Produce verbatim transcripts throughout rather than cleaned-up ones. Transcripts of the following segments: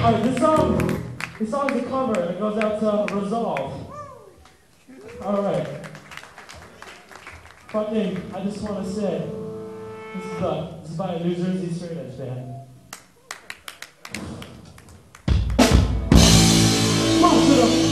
Alright, this song, this song's a cover and it goes out to Resolve. Alright. Fucking, I just want to say, this is, uh, this is by a New Jersey straight edge band. Close it up.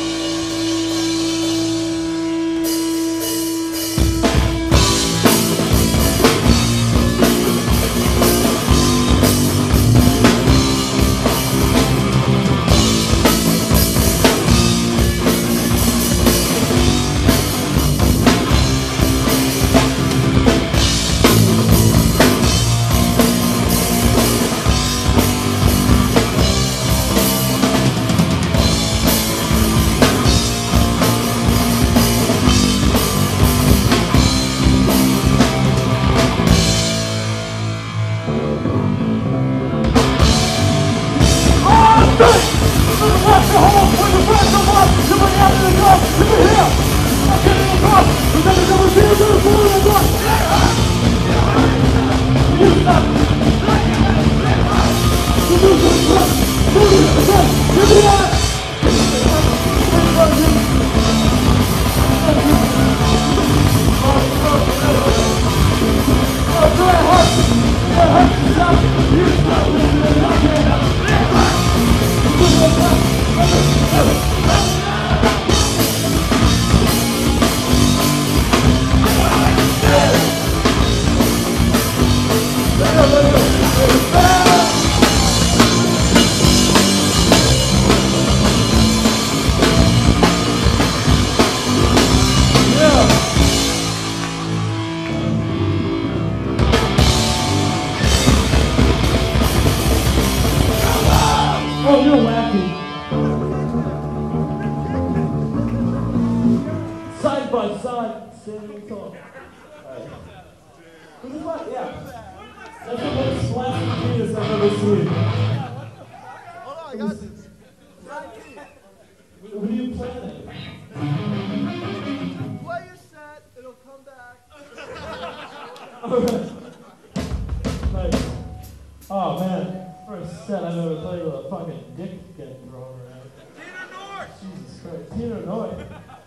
Oh, you're wacky. Side by side, standing tall. Alright. This is what, yeah. That's the most splashing penis I've ever seen. Hold on, I got this. What are you planning? Play your set, it'll come back. Alright. Nice. Oh man. First set I've ever played with a fucking dick getting thrown around. Peter North! Jesus Christ. Peter North.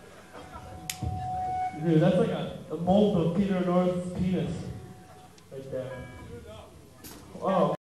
Dude, that's like a, a mold of Peter North's penis. Right there. Oh.